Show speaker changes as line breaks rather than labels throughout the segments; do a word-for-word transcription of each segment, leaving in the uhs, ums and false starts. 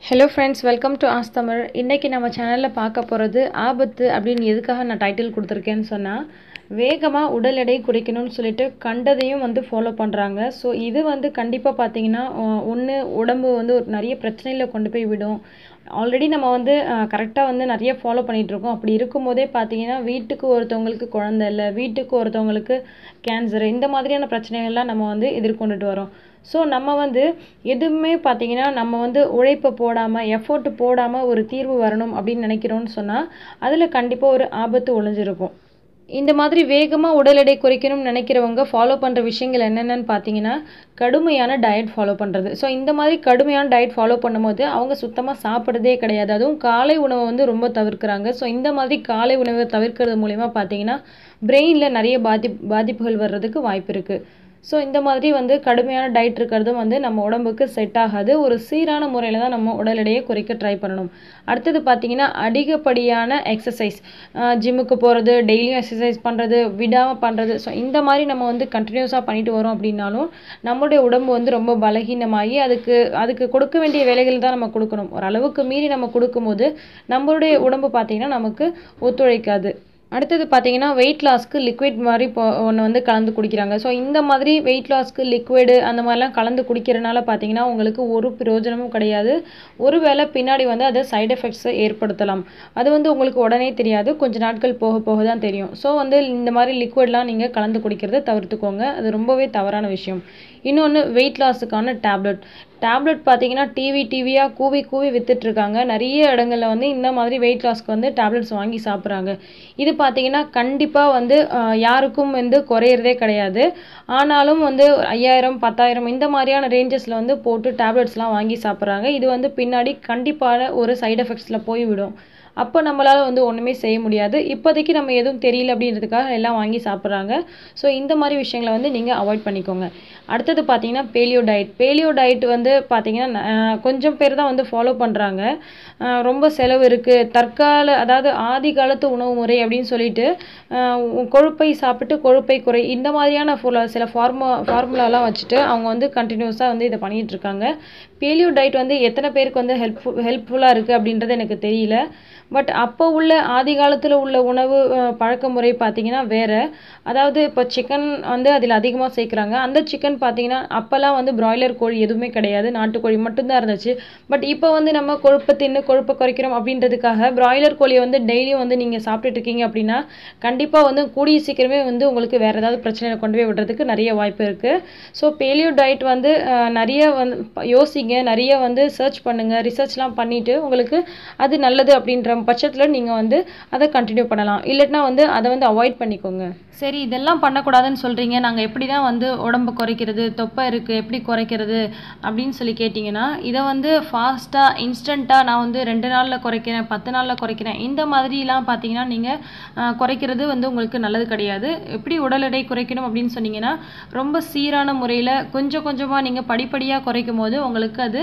Hello friends, welcome to ஆஸ் தமிழ். இன்றைக்கி நம்ம சேனலில் பார்க்க போகிறது ஆபத்து அப்படின்னு எதுக்காக நான் டைட்டில் கொடுத்துருக்கேன்னு சொன்னால், வேகமாக உடல் எடை குறைக்கணும்னு சொல்லிட்டு கண்டதையும் வந்து ஃபாலோ பண்ணுறாங்க. ஸோ இது வந்து கண்டிப்பாக பார்த்தீங்கன்னா ஒன்று உடம்பு வந்து ஒரு நிறைய பிரச்சனையில் கொண்டு போய் விடும். ஆல்ரெடி நம்ம வந்து கரெக்டாக வந்து நிறைய ஃபாலோ பண்ணிகிட்ருக்கோம். அப்படி இருக்கும்போதே பார்த்தீங்கன்னா வீட்டுக்கு ஒருத்தவங்களுக்கு குழந்தை இல்லை, வீட்டுக்கு ஒருத்தவங்களுக்கு கேன்சர், இந்த மாதிரியான பிரச்சனைகள்லாம் நம்ம வந்து எதிர்கொண்டுட்டு வரோம். ஸோ நம்ம வந்து எதுவுமே பார்த்தீங்கன்னா நம்ம வந்து உழைப்பை போடாமல் எஃபோர்ட் போடாமல் ஒரு தீர்வு வரணும் அப்படின்னு நினைக்கிறோன்னு சொன்னால் அதில் கண்டிப்பாக ஒரு ஆபத்து ஒளிஞ்சிருக்கும். இந்த மாதிரி வேகமாக உடல் எடை குறைக்கணும்னு நினைக்கிறவங்க ஃபாலோ பண்ணுற விஷயங்கள் என்னென்னு பார்த்தீங்கன்னா, கடுமையான டயட் ஃபாலோ பண்ணுறது. ஸோ இந்த மாதிரி கடுமையான டயட் ஃபாலோ பண்ணும்போது அவங்க சுத்தமாக சாப்பிட்றதே கிடையாது. அதுவும் காலை உணவை வந்து ரொம்ப தவிர்க்கிறாங்க. ஸோ இந்த மாதிரி காலை உணவை தவிர்க்கிறது மூலிமா பார்த்தீங்கன்னா பிரெயினில் நிறைய பாதி பாதிப்புகள் வர்றதுக்கு வாய்ப்பு இருக்குது. ஸோ இந்த மாதிரி வந்து கடுமையான டயட் இருக்கிறதும் வந்து நம்ம உடம்புக்கு செட் ஆகாது. ஒரு சீரான முறையில் தான் நம்ம உடல் எடையை குறைக்க ட்ரை பண்ணணும். அடுத்தது பார்த்திங்கன்னா அதிகப்படியான எக்ஸசைஸ், ஜிம்முக்கு போகிறது, டெய்லியும் எக்ஸசைஸ் பண்ணுறது, விடாமல் பண்ணுறது. ஸோ இந்த மாதிரி நம்ம வந்து கண்டினியூஸாக பண்ணிட்டு வரோம் அப்படின்னாலும் நம்மளுடைய உடம்பு வந்து ரொம்ப பலகீனமாகி அதுக்கு அதுக்கு கொடுக்க வேண்டிய வேலைகள் தான் நம்ம கொடுக்கணும். ஒரு அளவுக்கு மீறி நம்ம கொடுக்கும்போது நம்மளுடைய உடம்பு பார்த்திங்கன்னா நமக்கு ஒத்துழைக்காது. அடுத்தது பார்த்தீங்கன்னா வெயிட் லாஸ்க்கு லிக்விட் மாதிரி இப்போ ஒன்று வந்து கலந்து குடிக்கிறாங்க. ஸோ இந்த மாதிரி வெயிட் லாஸ்க்கு லிக்விடு அந்த மாதிரிலாம் கலந்து குடிக்கிறனால பார்த்தீங்கன்னா உங்களுக்கு ஒரு பிரயோஜனமும் கிடையாது. ஒருவேளை பின்னாடி வந்து அது சைடு எஃபெக்ட்ஸை ஏற்படுத்தலாம். அது வந்து உங்களுக்கு உடனே தெரியாது, கொஞ்சம் நாட்கள் போக போக தான் தெரியும். ஸோ வந்து இந்த மாதிரி லிக்விட்லாம் நீங்கள் கலந்து குடிக்கிறத தவிர்த்துக்கோங்க. அது ரொம்பவே தவறான விஷயம். இன்னொன்று வெயிட் லாஸுக்கான டேப்லெட் டேப்லெட் பார்த்தீங்கன்னா டிவி டிவியாக கூவி கூவி விற்றுட்ருக்காங்க. நிறைய இடங்களில் வந்து இந்த மாதிரி வெயிட் லாஸ்க்கு வந்து டேப்லெட்ஸ் வாங்கி சாப்பிட்றாங்க. இது பார்த்தீங்கன்னா கண்டிப்பாக வந்து யாருக்கும் வந்து குறையிறதே கிடையாது. ஆனாலும் வந்து ஐயாயிரம் பத்தாயிரம் இந்த மாதிரியான ரேஞ்சஸில் வந்து போட்டு டேப்லெட்ஸ்லாம் வாங்கி சாப்பிட்றாங்க. இது வந்து பின்னாடி கண்டிப்பான ஒரு சைடு எஃபெக்ட்ஸில் போய்விடும். அப்போ நம்மளால் வந்து ஒன்றுமே செய்ய முடியாது. இப்போதைக்கு நம்ம எதுவும் தெரியல அப்படின்றதுக்காக எல்லாம் வாங்கி சாப்பிட்றாங்க. ஸோ இந்த மாதிரி விஷயங்களை வந்து நீங்கள் அவாய்ட் பண்ணிக்கோங்க. அடுத்தது பார்த்தீங்கன்னா பேலியோ டயட் பேலியோ டயட் வந்து பார்த்தீங்கன்னா கொஞ்சம் பேர் தான் வந்து ஃபாலோ பண்ணுறாங்க. ரொம்ப செலவு இருக்குது, தற்கால அதாவது ஆதி காலத்து உணவு முறை அப்படின்னு சொல்லிட்டு கொழுப்பை சாப்பிட்டு கொழுப்பை குறை இந்த மாதிரியான சில ஃபார்மா ஃபார்முலாலாம் வச்சுட்டு அவங்க வந்து கண்டினியூஸாக வந்து இதை பண்ணிகிட்டு இருக்காங்க. பேலியோ டயட் வந்து எத்தனை பேருக்கு வந்து ஹெல்ப்ஃபுல் ஹெல்ப்ஃபுல்லாக இருக்குது அப்படின்றது எனக்கு தெரியல. பட் அப்போ உள்ள ஆதி காலத்தில் உள்ள உணவு பழக்க முறை பார்த்திங்கன்னா வேறு. அதாவது இப்போ சிக்கன் வந்து அதில் அதிகமாக சேர்க்குறாங்க. அந்த சிக்கன் பார்த்திங்கன்னா அப்போல்லாம் வந்து பிராய்லர் கோழி எதுவுமே கிடையாது, நாட்டுக்கோழி மட்டும்தான் இருந்துச்சு. பட் இப்போ வந்து நம்ம கொழுப்பை தின்னு கொழுப்பை குறைக்கிறோம் அப்படின்றதுக்காக பிராய்லர் கோழியை வந்து டெய்லியும் வந்து நீங்கள் சாப்பிட்டுட்டு இருக்கீங்க அப்படின்னா கண்டிப்பாக வந்து கூடிய சீக்கிரமே வந்து உங்களுக்கு வேறு ஏதாவது பிரச்சனையை கொண்டு போய் விடுறதுக்கு நிறைய வாய்ப்பு இருக்குது. ஸோ பேலியோ டயட் வந்து நிறைய வந்து யோசிங்க, நிறைய வந்து சர்ச் பண்ணுங்கள், ரிசர்ச்லாம் பண்ணிவிட்டு உங்களுக்கு அது நல்லது அப்படின்ற பட்சத்தில் நீங்கள் வந்து அதை கண்டினியூ பண்ணலாம். இல்லைன்னா வந்து அதை வந்து அவாய்ட் பண்ணிக்கோங்க. சரி, இதெல்லாம் பண்ணக்கூடாதுன்னு சொல்கிறீங்க, நாங்கள் எப்படி தான் வந்து உடம்பு குறைக்கிறது, தொப்பை இருக்குது எப்படி குறைக்கிறது அப்படின்னு சொல்லி கேட்டிங்கன்னா, இதை வந்து ஃபாஸ்ட்டாக இன்ஸ்டண்ட்டாக நான் வந்து ரெண்டு நாளில் குறைக்கிறேன், பத்து நாளில் குறைக்கிறேன், இந்த மாதிரிலாம் பார்த்தீங்கன்னா நீங்கள் குறைக்கிறது வந்து உங்களுக்கு நல்லது கிடையாது. எப்படி உடல் எடை குறைக்கணும் அப்படின்னு சொன்னீங்கன்னா ரொம்ப சீரான முறையில் கொஞ்சம் கொஞ்சமாக நீங்கள் படிப்படியாக குறைக்கும் போது உங்களுக்கு அது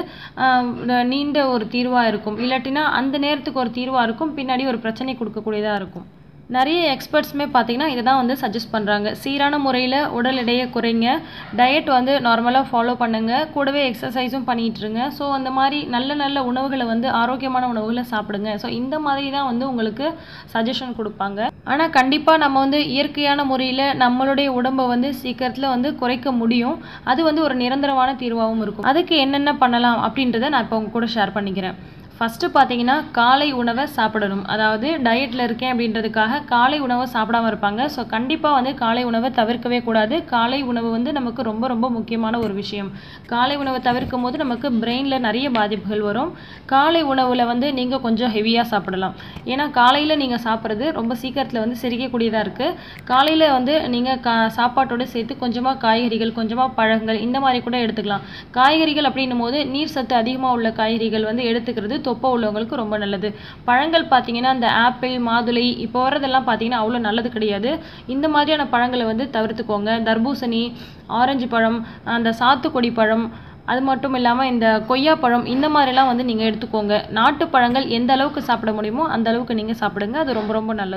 நீண்ட ஒரு தீர்வாக இருக்கும். இல்லாட்டினா அந்த நேரத்துக்கு ஒரு தீர்வாக இருக்கும், பின்னாடி ஒரு பிரச்சனை கொடுக்கக்கூடியதாக இருக்கும். நிறைய எக்ஸ்பர்ட்ஸுமே பார்த்திங்கன்னா இதை தான் வந்து சஜஸ்ட் பண்ணுறாங்க. சீரான முறையில் உடல் எடையை குறைங்க, டயட் வந்து நார்மலாக ஃபாலோ பண்ணுங்கள், கூடவே எக்ஸசைஸும் பண்ணிகிட்ருங்க. ஸோ அந்த மாதிரி நல்ல நல்ல உணவுகளை வந்து ஆரோக்கியமான உணவுகளை சாப்பிடுங்க. ஸோ இந்த மாதிரி தான் வந்து உங்களுக்கு சஜஷன் கொடுப்பாங்க. ஆனால் கண்டிப்பாக நம்ம வந்து இயற்கையான முறையில் நம்மளுடைய உடம்பை வந்து சீக்கிரத்தில் வந்து குறைக்க முடியும். அது வந்து ஒரு நிரந்தரமான தீர்வாகவும் இருக்கும். அதுக்கு என்னென்ன பண்ணலாம் அப்படின்றத நான் இப்போ உங்க கூட ஷேர் பண்ணிக்கிறேன். ஃபஸ்ட்டு பார்த்தீங்கன்னா காலை உணவை சாப்பிடணும். அதாவது டயட்டில் இருக்கேன் அப்படின்றதுக்காக காலை உணவை சாப்பிடாமல் இருப்பாங்க. ஸோ கண்டிப்பாக வந்து காலை உணவை தவிர்க்கவே கூடாது. காலை உணவு வந்து நமக்கு ரொம்ப ரொம்ப முக்கியமான ஒரு விஷயம். காலை உணவை தவிர்க்கும் போது நமக்கு பிரெயினில் நிறைய பாதிப்புகள் வரும். காலை உணவில் வந்து நீங்கள் கொஞ்சம் ஹெவியாக சாப்பிடலாம். ஏன்னா காலையில் நீங்கள் சாப்பிட்றது ரொம்ப சீக்கிரத்தில் வந்து செரிக்கக்கூடியதாக இருக்குது. காலையில் வந்து நீங்கள் கா சாப்பாட்டோடு சேர்த்து கொஞ்சமாக காய்கறிகள், கொஞ்சமாக பழங்கள் இந்த மாதிரி கூட எடுத்துக்கலாம். காய்கறிகள் அப்படின்னும் போது நீர் சத்து அதிகமாக உள்ள காய்கறிகள் வந்து எடுத்துக்கிறது தொப்பை உள்ளவங்களுக்கு ரொம்ப நல்லது. பழங்கள் பார்த்தீங்கன்னா இந்த ஆப்பிள், மாதுளை இப்போ வரதெல்லாம் பார்த்தீங்கன்னா அவ்வளோ நல்லது கிடையாது. இந்த மாதிரியான பழங்களை வந்து தவிர்த்துக்கோங்க. தர்பூசணி, ஆரஞ்சு பழம், அந்த சாத்துக்குடி பழம், அது மட்டும் இல்லாமல் இந்த கொய்யாப்பழம் இந்த மாதிரிலாம் வந்து நீங்கள் எடுத்துக்கோங்க. நாட்டு பழங்கள் எந்த அளவுக்கு சாப்பிட முடியுமோ அந்த அளவுக்கு நீங்கள் சாப்பிடுங்க. அது ரொம்ப ரொம்ப நல்லது.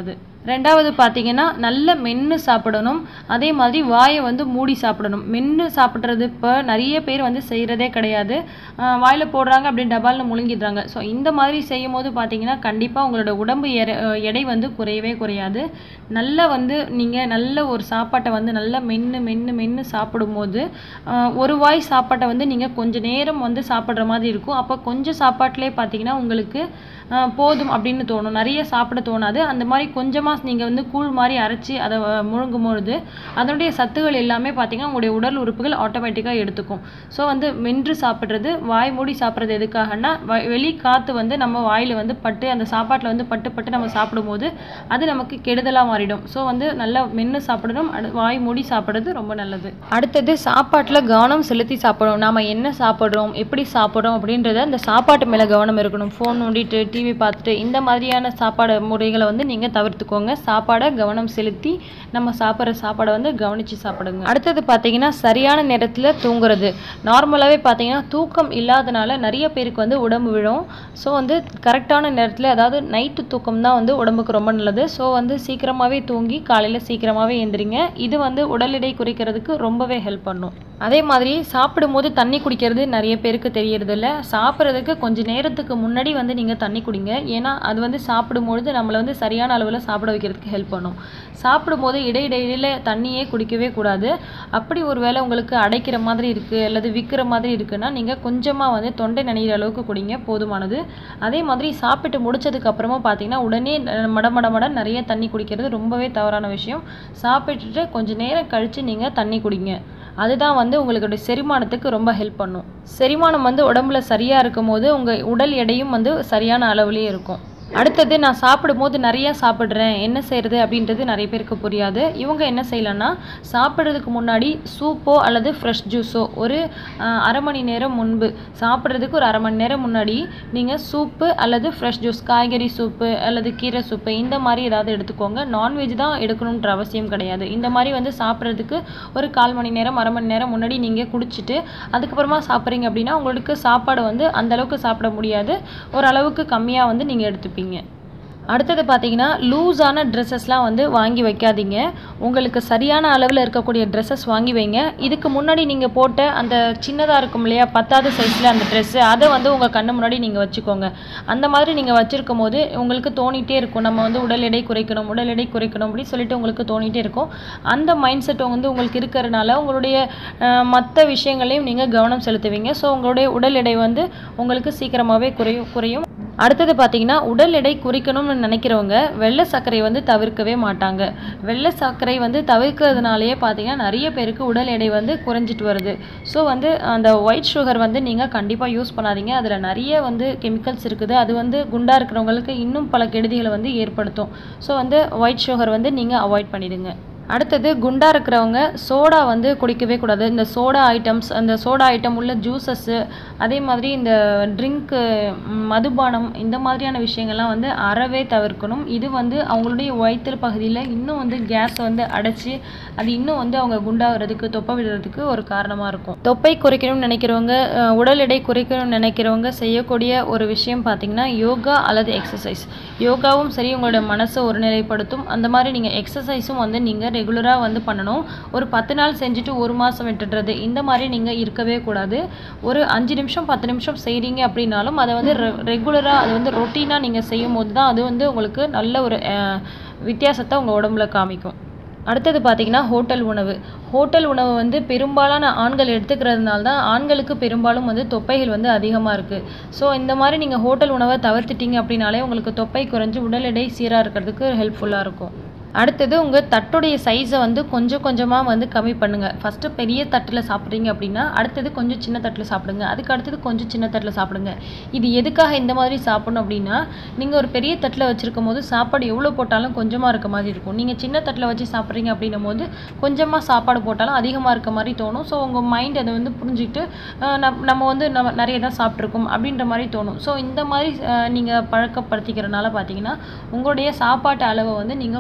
ரெண்டாவது பார்த்தீங்கன்னா நல்ல மென்று சாப்பிடணும். அதே மாதிரி வாயை வந்து மூடி சாப்பிடணும். மென்று சாப்பிட்றது இப்போ நிறைய பேர் வந்து செய்கிறதே கிடையாது. வாயில் போடுறாங்க அப்படின்னு டபால்னு முழுங்கிடுறாங்க. ஸோ இந்த மாதிரி செய்யும் போது பார்த்தீங்கன்னா கண்டிப்பாக உங்களோட உடம்பு எடை எடை வந்து குறையவே குறையாது. நல்லா வந்து நீங்கள் நல்ல ஒரு சாப்பாட்டை வந்து நல்லா மென்று மென்று மென்று சாப்பிடும்போது ஒரு வாய் சாப்பாட்டை வந்து நீங்கள் கொஞ்சம் நேரம் வந்து சாப்பிட்ற மாதிரி இருக்கும். அப்போ கொஞ்சம் சாப்பாட்டிலே பார்த்தீங்கன்னா உங்களுக்கு போதும் அப்படின்னு தோணும். நிறைய சாப்பிட தோணாது. அந்த மாதிரி கொஞ்சமாக நீங்கள் வந்து கூழ் மாதிரி அரைச்சி அதை முழுங்கும் பொழுது அதனுடைய சத்துகள் எல்லாமே பார்த்தீங்கன்னா உங்களுடைய உடல் உறுப்புகள் ஆட்டோமேட்டிக்காக எடுத்துக்கும். ஸோ வந்து மென்று சாப்பிட்றது, வாய் மூடி சாப்பிட்றது எதுக்காகனா வெளி காற்று வந்து நம்ம வாயில் வந்து பட்டு அந்த சாப்பாட்டில் வந்து பட்டு பட்டு நம்ம சாப்பிடும்போது அது நமக்கு கெடுதலாக மாறிடும். ஸோ வந்து நல்லா மென்று சாப்பிடணும். வாய் மூடி சாப்பிட்றது ரொம்ப நல்லது. அடுத்தது சாப்பாட்டில் கவனம் செலுத்தி சாப்பிடணும். நாம் என்ன சாப்பிட்றோம், எப்படி சாப்பிட்றோம் அப்படின்றத அந்த சாப்பாட்டு மேலே கவனம் இருக்கணும். ஃபோன் நோண்டிட்டு டிவி பார்த்துட்டு இந்த மாதிரியான சாப்பாடு முறைகளை வந்து நீங்கள் தவிர்த்துக்கோங்க. சாப்பாடை கவனம் செலுத்தி நம்ம சாப்பிட்ற சாப்பாடை வந்து கவனித்து சாப்பிடுங்க. அடுத்தது பார்த்தீங்கன்னா சரியான நேரத்தில் தூங்குறது. நார்மலாகவே பார்த்தீங்கன்னா தூக்கம் இல்லாதனால நிறைய பேருக்கு வந்து உடம்பு விழும். ஸோ வந்து கரெக்டான நேரத்தில், அதாவது நைட்டு தூக்கம் தான் வந்து உடம்புக்கு ரொம்ப நல்லது. ஸோ வந்து சீக்கிரமாகவே தூங்கி காலையில் சீக்கிரமாகவே எழுந்திரிங்க. இது வந்து உடல் எடை குறைக்கிறதுக்கு ரொம்பவே ஹெல்ப் பண்ணும். அதே மாதிரி சாப்பிடும்போது தண்ணி குடிக்கிறது நிறைய பேருக்கு தெரியறதில்ல. சாப்பிட்றதுக்கு கொஞ்சம் நேரத்துக்கு முன்னாடி வந்து நீங்கள் தண்ணி குடிங்க. ஏன்னா அது வந்து சாப்பிடும்பொழுது நம்மளை வந்து சரியான அளவில் சாப்பிட வைக்கிறதுக்கு ஹெல்ப் பண்ணும். சாப்பிடும்போது இடையிடையில தண்ணியே குடிக்கவே கூடாது. அப்படி ஒரு வேளை உங்களுக்கு அடைக்கிற மாதிரி இருக்குது அல்லது விற்கிற மாதிரி இருக்குன்னா நீங்கள் கொஞ்சமாக வந்து தொண்டை நனைகிற அளவுக்கு குடிங்க, போதுமானது. அதே மாதிரி சாப்பிட்டு முடிச்சதுக்கு அப்புறமா பார்த்தீங்கன்னா உடனே மட மட மட நிறைய தண்ணி குடிக்கிறது ரொம்பவே தவறான விஷயம். சாப்பிட்டுட்டு கொஞ்சம் நேரம் கழித்து நீங்கள் தண்ணி குடிங்க. அதுதான் வந்து உங்களுடைய செரிமானத்துக்கு ரொம்ப ஹெல்ப் பண்ணும். செரிமானம் வந்து உடம்புல சரியாக இருக்கும் போது உங்கள் உடல் எடையும் வந்து சரியான அளவுலேயே இருக்கும். அடுத்தது, நான் சாப்பிடும்போது நிறையா சாப்பிட்றேன், என்ன செய்கிறது அப்படின்றது நிறைய பேருக்கு புரியாது. இவங்க என்ன செய்யலான்னா சாப்பிட்றதுக்கு முன்னாடி சூப்போ அல்லது ஃப்ரெஷ் ஜூஸோ ஒரு அரை மணி நேரம் முன்பு, சாப்பிட்றதுக்கு ஒரு அரை மணி நேரம் முன்னாடி நீங்கள் சூப்பு அல்லது ஃப்ரெஷ் ஜூஸ், காய்கறி சூப்பு அல்லது கீரை சூப்பு இந்த மாதிரி ஏதாவது எடுத்துக்கோங்க. நான்வெஜ் தான் எடுக்கணுன்ற அவசியம் கிடையாது. இந்த மாதிரி வந்து சாப்பிட்றதுக்கு ஒரு கால் மணி நேரம் அரை மணி நேரம் முன்னாடி நீங்கள் குடிச்சிட்டு அதுக்கப்புறமா சாப்பிட்றீங்க அப்படின்னா உங்களுக்கு சாப்பாடு வந்து அந்தளவுக்கு சாப்பிட முடியாது. ஓரளவுக்கு கம்மியாக வந்து நீங்கள் எடுத்துப்பீங்க. அடுத்தது பார்த்தீங்கன்னா லூஸான ட்ரெஸ்ஸஸ்லாம் வந்து வாங்கி வைக்காதீங்க. உங்களுக்கு சரியான அளவில் இருக்கக்கூடிய ட்ரெஸ்ஸஸ் வாங்கி வைங்க. இதுக்கு முன்னாடி நீங்கள் போட்ட அந்த சின்னதாக இருக்கும் இல்லையா பத்தாவது சைஸில் அந்த ட்ரெஸ்ஸு, அதை வந்து உங்கள் கண்ணு முன்னாடி நீங்கள் வச்சுக்கோங்க. அந்த மாதிரி நீங்கள் வச்சுருக்கும் போது உங்களுக்கு தோணிகிட்டே இருக்கும், நம்ம வந்து உடல் எடை குறைக்கணும் உடல் எடை குறைக்கணும் அப்படின்னு சொல்லிட்டு உங்களுக்கு தோணிகிட்டே இருக்கும். அந்த மைண்ட் செட் வந்து உங்களுக்கு இருக்கிறதுனால உங்களுடைய மற்ற விஷயங்களையும் நீங்கள் கவனம் செலுத்துவீங்க. ஸோ உங்களுடைய உடல் எடை வந்து உங்களுக்கு சீக்கிரமாகவே குறையும் குறையும் அடுத்தது பார்த்தீங்கன்னா உடல் எடை குறைக்கணும்னு நினைக்கிறவங்க வெள்ளை சர்க்கரை வந்து தவிர்க்கவே மாட்டாங்க. வெள்ளை சர்க்கரை வந்து தவிர்க்கிறதுனாலேயே பார்த்தீங்கன்னா நிறைய பேருக்கு உடல் எடை வந்து குறைஞ்சிட்டு வருது. ஸோ வந்து அந்த ஒயிட் சுகர் வந்து நீங்கள் கண்டிப்பாக யூஸ் பண்ணாதீங்க. அதில் நிறைய வந்து கெமிக்கல்ஸ் இருக்குது. அது வந்து குண்டாக இருக்கிறவங்களுக்கு இன்னும் பல கெடுதிகளை வந்து ஏற்படுத்தும். ஸோ வந்து ஒயிட் சுகர் வந்து நீங்கள் அவாய்ட் பண்ணிடுங்க. அடுத்தது, குண்டாக இருக்கிறவங்க சோடா வந்து குடிக்கவே கூடாது. இந்த சோடா ஐட்டம்ஸ், அந்த சோடா ஐட்டம் உள்ள ஜூஸஸ்ஸு, அதே மாதிரி இந்த ட்ரிங்க்கு, மதுபானம், இந்த மாதிரியான விஷயங்கள்லாம் வந்து அறவே தவிர்க்கணும். இது வந்து அவங்களுடைய வயிற்று பகுதியில் இன்னும் வந்து கேஸை வந்து அடைச்சி அது இன்னும் வந்து அவங்க குண்டாகிறதுக்கு, தொப்பை விடுறதுக்கு ஒரு காரணமாக இருக்கும். தொப்பை குறைக்கணும்னு நினைக்கிறவங்க, உடல் எடை குறைக்கணும்னு நினைக்கிறவங்க செய்யக்கூடிய ஒரு விஷயம் பார்த்திங்கன்னா யோகா அல்லது எக்ஸசைஸ். யோகாவும் சரி உங்களோட மனசை ஒருநிலைப்படுத்தும். அந்த மாதிரி நீங்கள் எக்ஸசைஸும் வந்து நீங்கள் ரெகுலராக வந்து பண்ணணும். ஒரு பத்து நாள் செஞ்சுட்டு ஒரு மாதம் விட்டுடுறது, இந்த மாதிரி நீங்கள் இருக்கவே கூடாது. ஒரு அஞ்சு நிமிஷம் பத்து நிமிஷம் செய்கிறீங்க அப்படின்னாலும் அதை வந்து ரெ ரெகுலராக அது வந்து ரொட்டீனாக நீங்கள் செய்யும் போது தான் அது வந்து உங்களுக்கு நல்ல ஒரு வித்தியாசத்தை உங்கள் உடம்புல காமிக்கும். அடுத்தது பார்த்திங்கன்னா ஹோட்டல் உணவு. ஹோட்டல் உணவு வந்து பெரும்பாலான ஆண்கள் எடுத்துக்கிறதுனால தான் ஆண்களுக்கு பெரும்பாலும் வந்து தொப்பைகள் வந்து அதிகமாக இருக்குது. ஸோ இந்த மாதிரி நீங்கள் ஹோட்டல் உணவை தவிர்த்துட்டீங்க அப்படின்னாலே உங்களுக்கு தொப்பை குறைஞ்சி உடல் எடை சீராக இருக்கிறதுக்கு ஹெல்ப்ஃபுல்லாக இருக்கும். அடுத்தது, உங்கள் தட்டுடைய சைஸை வந்து கொஞ்சம் கொஞ்சமாக வந்து கம்மி பண்ணுங்கள். ஃபஸ்ட்டு பெரிய தட்டில் சாப்பிட்றீங்க அப்படின்னா அடுத்தது கொஞ்சம் சின்ன தட்டில் சாப்பிடுங்க. அதுக்கு அடுத்தது கொஞ்சம் சின்ன தட்டில் சாப்பிடுங்க. இது எதுக்காக இந்த மாதிரி சாப்பிடணும் அப்படின்னா, நீங்கள் ஒரு பெரிய தட்டில் வச்சுருக்கும் போது சாப்பாடு எவ்வளோ போட்டாலும் கொஞ்சமாக இருக்க மாதிரி இருக்கும். நீங்கள் சின்ன தட்டில் வச்சு சாப்பிட்றீங்க அப்படின்னும் போது கொஞ்சமாக சாப்பாடு போட்டாலும் அதிகமாக இருக்க மாதிரி தோணும். ஸோ உங்கள் மைண்ட் அதை வந்து புரிஞ்சுக்கிட்டு நம்ம வந்து நம்ம நிறைய தான் சாப்பிட்ருக்கோம் அப்படின்ற மாதிரி தோணும். ஸோ இந்த மாதிரி நீங்கள் பழக்கப்படுத்திக்கிறனால பார்த்தீங்கன்னா உங்களுடைய சாப்பாட்டு அளவை வந்து நீங்கள் குறைக்க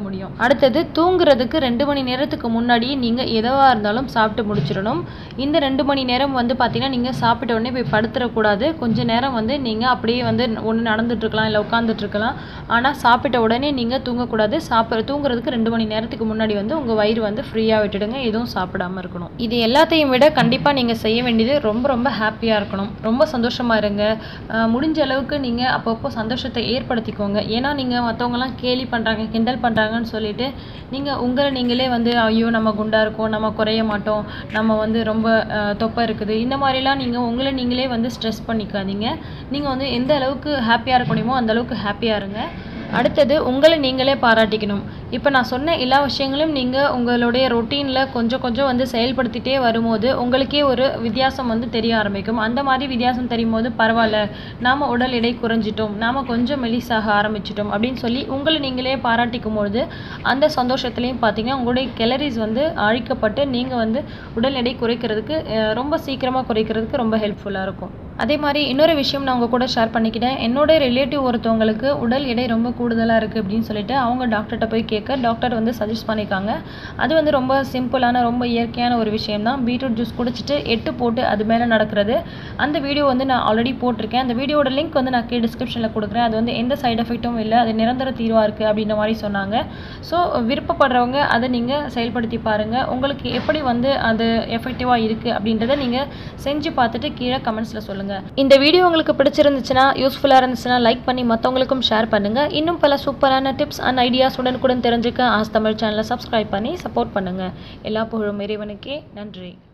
முடியும். அடுத்தது தூங்குறதுக்கு ரெண்டு மணி நேரத்துக்கு முன்னாடி நீங்கள் எதுவாக இருந்தாலும் சாப்பிட்டு முடிச்சிடணும். இந்த ரெண்டு மணி நேரம் வந்து பார்த்தீங்கன்னா நீங்கள் சாப்பிட்ட உடனே போய் படுத்துடக்கூடாது. கொஞ்சம் நேரம் வந்து நீங்கள் அப்படியே வந்து ஒன்று நடந்துட்டுருக்கலாம், இல்லை உட்காந்துட்ருக்கலாம். ஆனால் சாப்பிட்ட உடனே நீங்கள் தூங்கக்கூடாது. சாப்பிட்ற தூங்குறதுக்கு ரெண்டு மணி நேரத்துக்கு முன்னாடி வந்து உங்கள் வயிறு வந்து ஃப்ரீயாக விட்டுடுங்க. எதுவும் சாப்பிடாமல் இருக்கணும். இது எல்லாத்தையும் விட கண்டிப்பாக நீங்கள் செய்ய வேண்டியது ரொம்ப ரொம்ப ஹாப்பியாக இருக்கணும். ரொம்ப சந்தோஷமாக இருங்க. முடிஞ்ச அளவுக்கு நீங்கள் அப்பப்போ சந்தோஷத்தை ஏற்படுத்திக்கோங்க. ஏன்னா நீங்கள் மற்றவங்கலாம் கேலி பண்ணுறாங்க, கிண்டல் பண்ணுறாங்கன்னு சொல்லிட்டு நீங்கள் உங்களை நீங்களே வந்து ஐயோ நம்ம குண்டா இருக்கோம், நம்ம குறைய மாட்டோம், நம்ம வந்து ரொம்ப தொப்பை இருக்குது, இந்த மாதிரிலாம் நீங்கள் உங்களை நீங்களே வந்து ஸ்ட்ரெஸ் பண்ணிக்காதீங்க. நீங்கள் வந்து எந்த அளவுக்கு ஹாப்பியாக இருக்க முடியுமோ அந்த அளவுக்கு ஹாப்பியாக இருங்க. அடுத்தது உங்களை நீங்களே பாராட்டிக்கணும். இப்போ நான் சொன்ன எல்லா விஷயங்களும் நீங்கள் உங்களுடைய ரொட்டீனில் கொஞ்சம் கொஞ்சம் வந்து செயல்படுத்திகிட்டே வரும்போது உங்களுக்கே ஒரு வித்தியாசம் வந்து தெரிய ஆரம்பிக்கும். அந்த மாதிரி வித்தியாசம் தெரியும் போது பரவாயில்ல, நாம் உடல் எடை குறைஞ்சிட்டோம், நாம் கொஞ்சம் மெலிசாக ஆரம்பிச்சிட்டோம் அப்படின்னு சொல்லி உங்களை நீங்களே பாராட்டிக்கும் பொழுது அந்த சந்தோஷத்துலேயும் பார்த்தீங்கன்னா உங்களுடைய கேலரிஸ் வந்து அழிக்கப்பட்டு நீங்கள் வந்து உடல் எடை குறைக்கிறதுக்கு ரொம்ப சீக்கிரமாக குறைக்கிறதுக்கு ரொம்ப ஹெல்ப்ஃபுல்லாக இருக்கும். அதே மாதிரி இன்னொரு விஷயம் நான் உங்கள் கூட ஷேர் பண்ணிக்கிட்டேன். என்னோட ரிலேட்டிவ் ஒருத்தவங்களுக்கு உடல் எடை ரொம்ப கூடுதலாக இருக்குது அப்படின்னு சொல்லிட்டு அவங்க டாக்டர்கிட்ட போய் கேட்க டாக்டர் வந்து சஜஸ்ட் பண்ணியிருக்காங்க. அது வந்து ரொம்ப சிம்பிளான ரொம்ப இயற்கையான ஒரு விஷயம் தான். பீட்ரூட் ஜூஸ் குடிச்சிட்டு எட்டு போட்டு அது மேலே நடக்கிறது. அந்த வீடியோ வந்து நான் ஆல்ரெடி போட்டிருக்கேன். அந்த வீடியோட லிங்க் வந்து நான் கீழே டிஸ்கிரிப்ஷனில் கொடுக்குறேன். அது வந்து எந்த சைட் எஃபெக்ட்டும் இல்லை, அது நிரந்தர தீர்வாக இருக்குது அப்படின்ற மாதிரி சொன்னாங்க. ஸோ விருப்பப்படுறவங்க அதை நீங்கள் செயல்படுத்தி பாருங்கள். உங்களுக்கு எப்படி வந்து அது எஃபெக்டிவாக இருக்குது அப்படின்றத நீங்கள் செஞ்சு பார்த்துட்டு கீழே கமெண்ட்ஸில் சொல்லுங்கள். இந்த வீடியோ உங்களுக்கு பிடிச்சிருந்துச்சுன்னா, யூஸ்ஃபுல்லாக இருந்துச்சுன்னா லைக் பண்ணி மற்றவங்களுக்கும் ஷேர் பண்ணுங்கள். இன்னும் பல சூப்பரான டிப்ஸ் அண்ட் ஐடியாஸ் உடனுக்குடன் தெரிஞ்சுக்க ஆஸ் தமிழ் சேனலை சப்ஸ்கிரைப் பண்ணி சப்போர்ட் பண்ணுங்கள். எல்லா புகழும் இறைவனுக்கே. நன்றி.